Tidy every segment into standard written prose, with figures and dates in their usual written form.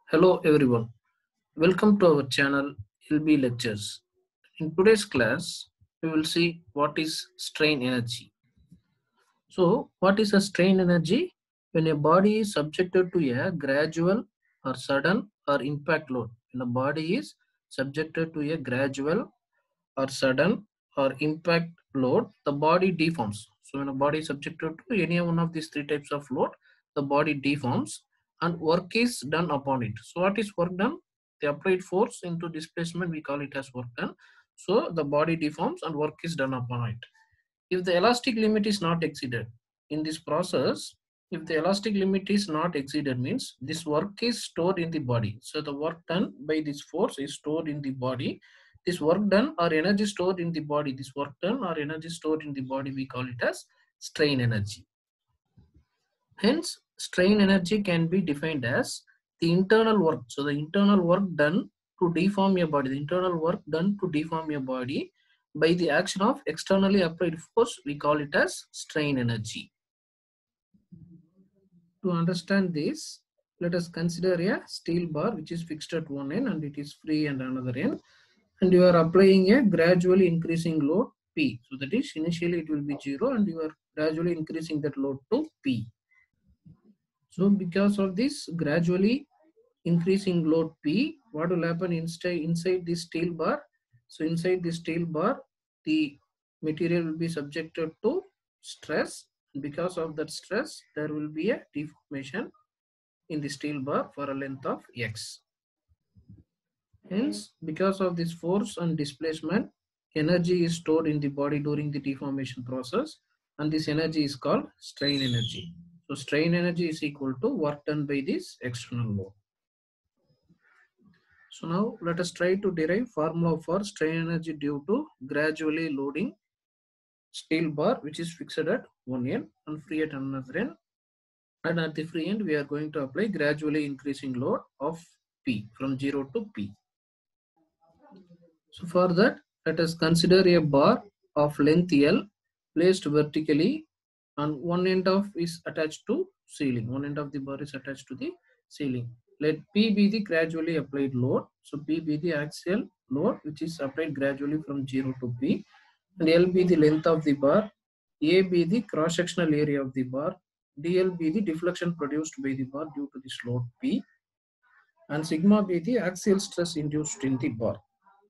Hello everyone, welcome to our channel LB Lectures. In today's class, we will see what is strain energy. So, what is a strain energy? When a body is subjected to a gradual or sudden or impact load. When a body is subjected to a gradual or sudden or impact load, the body deforms. So when a body is subjected to any one of these three types of load, the body deforms and work is done upon it. So what is work done? The applied force into displacement, we call it as work done. So the body deforms and work is done upon it. If the elastic limit is not exceeded in this process, if the elastic limit is not exceeded means this work is stored in the body. So the work done by this force is stored in the body. This work done or energy stored in the body, this work done or energy stored in the body, we call it as strain energy. Hence, strain energy can be defined as the internal work. So the internal work done to deform your body, the internal work done to deform your body by the action of externally applied force, we call it as strain energy. To understand this, let us consider a steel bar which is fixed at one end and it is free at another end, and you are applying a gradually increasing load P. So that is initially it will be 0 and you are gradually increasing that load to P. So because of this gradually increasing load P, what will happen inside this steel bar? So inside this steel bar, the material will be subjected to stress. Because of that stress, there will be a deformation in the steel bar for a length of X. Hence, because of this force and displacement, energy is stored in the body during the deformation process, and this energy is called strain energy. So strain energy is equal to work done by this external load. So now let us try to derive formula for strain energy due to gradually loading steel bar which is fixed at one end and free at another end. And at the free end we are going to apply gradually increasing load of P from 0 to P. So for that, let us consider a bar of length L placed vertically and one end of is attached to ceiling. One end of the bar is attached to the ceiling. Let P be the gradually applied load. So P be the axial load which is applied gradually from 0 to P, and L be the length of the bar, A be the cross-sectional area of the bar, DL be the deflection produced by the bar due to this load P, and sigma be the axial stress induced in the bar.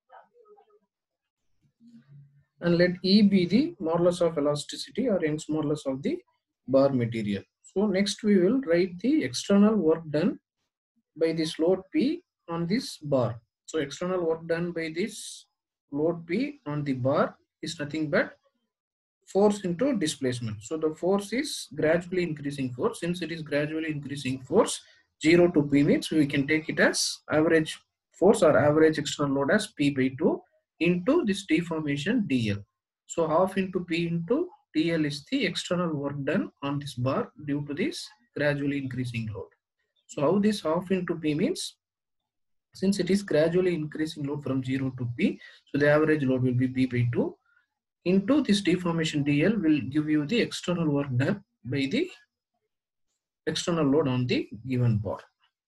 And let E be the modulus of elasticity or Young's modulus of the bar material. So next we will write the external work done by this load P on this bar. So external work done by this load P on the bar is nothing but force into displacement. So the force is gradually increasing force. Since it is gradually increasing force, 0 to P means we can take it as average force or average external load as P by 2 into this deformation DL. So half into P into DL is the external work done on this bar due to this gradually increasing load. So how this half into P means, since it is gradually increasing load from 0 to P, so the average load will be P by 2 into this deformation DL will give you the external work done by the external load on the given bar.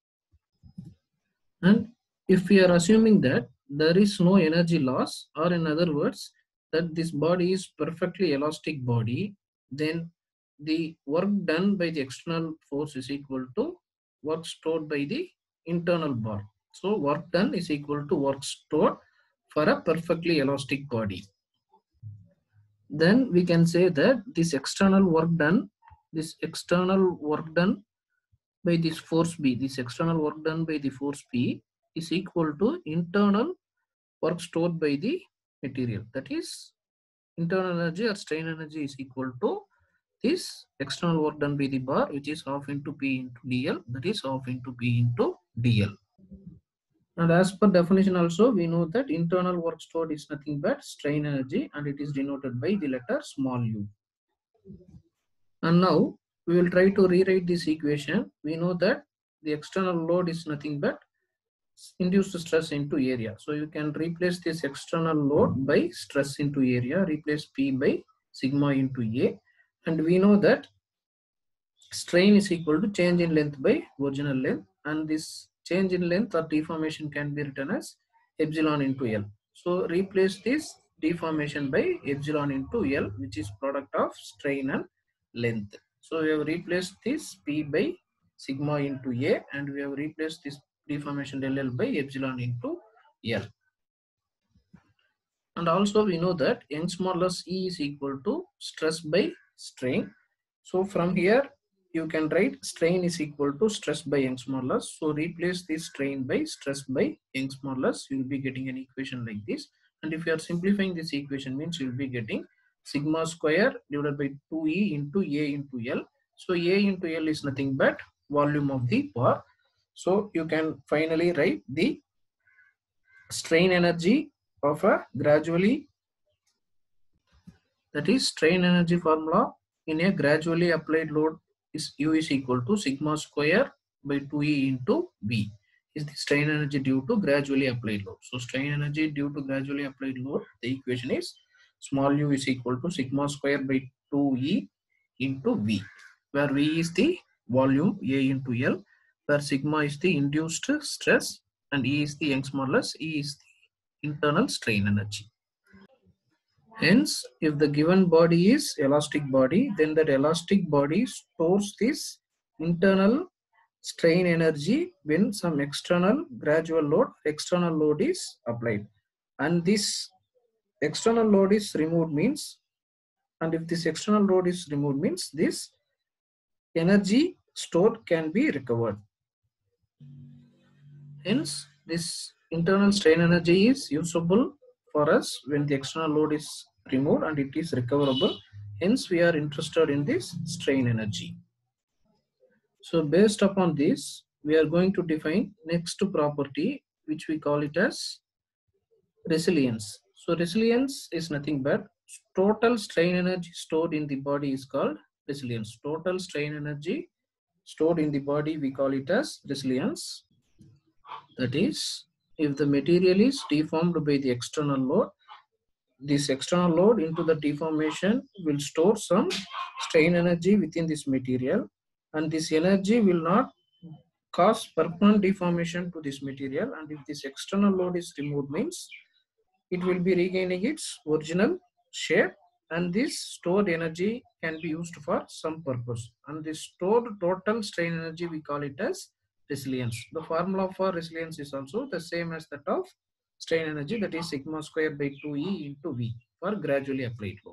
And if we are assuming that there is no energy loss, or in other words, that this body is perfectly elastic body, then the work done by the external force is equal to work stored by the internal bar. So work done is equal to work stored for a perfectly elastic body. Then we can say that this external work done by this force B, this external work done by the force P is equal to internal work stored by the material. That is, internal energy or strain energy is equal to this external work done by the bar, which is half into P into DL, that is half into P into DL. And as per definition also, we know that internal work stored is nothing but strain energy, and it is denoted by the letter small u. And now we will try to rewrite this equation. We know that the external load is nothing but induced stress into area. So you can replace this external load by stress into area, replace P by sigma into A. And we know that strain is equal to change in length by original length, and this change in length or deformation can be written as epsilon into L. So replace this deformation by epsilon into L, which is product of strain and length. So we have replaced this P by sigma into A, and we have replaced this deformation del L by epsilon into L. And also we know that Young's modulus E is equal to stress by strain. So from here you can write strain is equal to stress by Young's modulus. So replace this strain by stress by Young's modulus. You will be getting an equation like this. And if you are simplifying this equation, means you will be getting sigma square divided by 2E into A into L. So A into L is nothing but volume of the bar. So you can finally write the strain energy of a gradually, that is strain energy formula in a gradually applied load is U is equal to sigma square by 2E into V is the strain energy due to gradually applied load. So strain energy due to gradually applied load, the equation is small u is equal to sigma square by 2E into V, where V is the volume A into L, where sigma is the induced stress and E is the Young's modulus, E is the internal strain energy. Hence, if the given body is elastic body, then that elastic body stores this internal strain energy when some external gradual load, external load is applied. And this external load is removed means, and if this external load is removed means this energy stored can be recovered. Hence, this internal strain energy is usable for us when the external load is removed and it is recoverable. Hence, we are interested in this strain energy. So, based upon this, we are going to define next property, which we call it as resilience. So, resilience is nothing but total strain energy stored in the body is called resilience. Total strain energy stored in the body, we call it as resilience. That is, if the material is deformed by the external load, this external load into the deformation will store some strain energy within this material, and this energy will not cause permanent deformation to this material. And if this external load is removed means it will be regaining its original shape, and this stored energy can be used for some purpose. And this stored total strain energy, we call it as resilience. The formula for resilience is also the same as that of strain energy, that is sigma square by 2E into V for gradually applied load.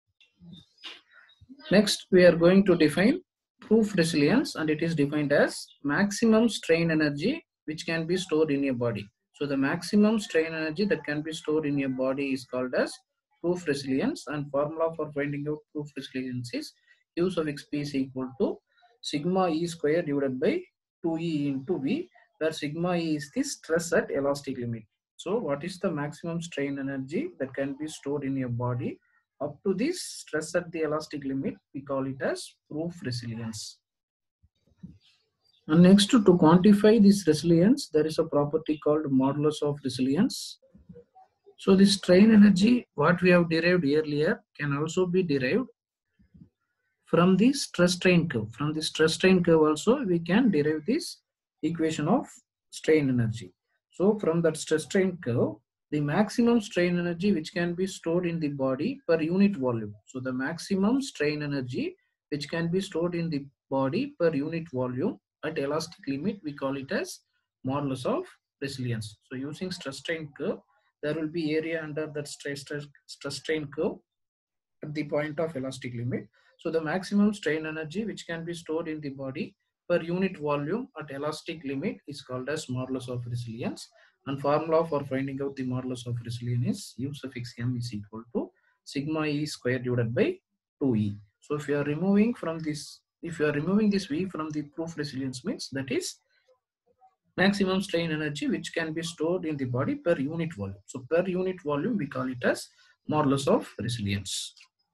Next, we are going to define proof resilience, and it is defined as maximum strain energy which can be stored in your body. So the maximum strain energy that can be stored in your body is called as proof resilience, and formula for finding out proof resilience is U suffix P is equal to sigma E square divided by 2E into V, where sigma E is the stress at elastic limit. So what is the maximum strain energy that can be stored in your body up to this stress at the elastic limit? We call it as proof resilience. And next, to quantify this resilience, there is a property called modulus of resilience. So this strain energy, what we have derived earlier, can also be derived from the stress strain curve. From the stress strain curve also, we can derive this equation of strain energy. So from that stress strain curve, the maximum strain energy which can be stored in the body per unit volume. So the maximum strain energy which can be stored in the body per unit volume at elastic limit, we call it as modulus of resilience. So using stress strain curve, there will be area under that stress strain curve at the point of elastic limit. So the maximum strain energy which can be stored in the body per unit volume at elastic limit is called as modulus of resilience. And formula for finding out the modulus of resilience is U suffix M is equal to sigma E square divided by 2E. So if you are removing from this, if you are removing this V from the proof resilience means that is maximum strain energy which can be stored in the body per unit volume. So per unit volume, we call it as modulus of resilience.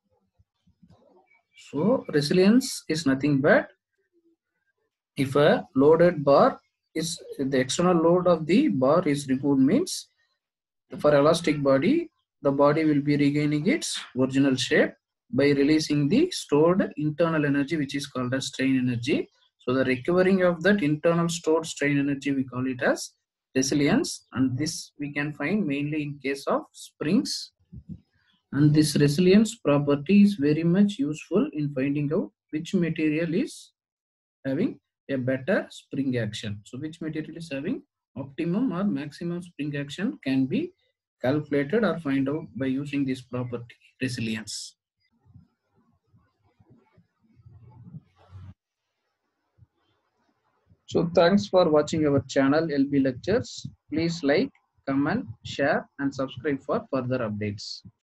So resilience is nothing but if a loaded bar is, the external load of the bar is removed means for elastic body, the body will be regaining its original shape by releasing the stored internal energy which is called as strain energy. So the recovering of that internal stored strain energy, we call it as resilience, and this we can find mainly in case of springs. And this resilience property is very much useful in finding out which material is having a better spring action. So which material is having optimum or maximum spring action can be calculated or find out by using this property, resilience. So thanks for watching our channel LB Lectures. Please like, comment, share and subscribe for further updates.